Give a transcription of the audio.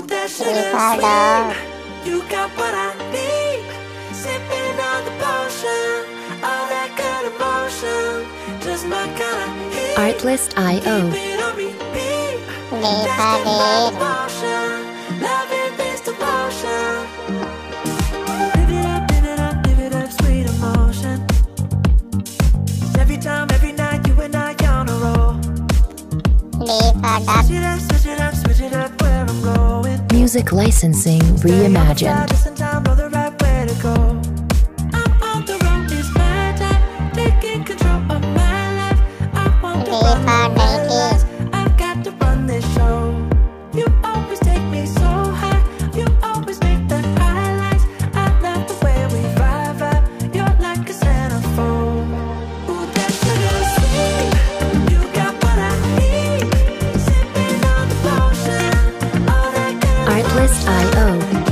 that sugar sweet. You got what I need. Sipping on the potion, all that good emotion, just my kind of heat. Artlist.io. Keep it on repeat. That's just my emotion. Loving this devotion. Live it up, live it up, live it up, sweet emotion. Every time, every night, you and I on a roll. Switch it up, switch it up, switch it up where I'm going. Music licensing reimagined. Just in time, know the right way to go. I'm on the road, it's my time, taking control of my life. I want to run the red lights. I've got to run this show. You always take me so high. You always make the highlights. I love the way we vibe. You're like a centerfold. Ooh, that sugar sweet. You got what I need. Sipping on the potion. All that good Artlist.io.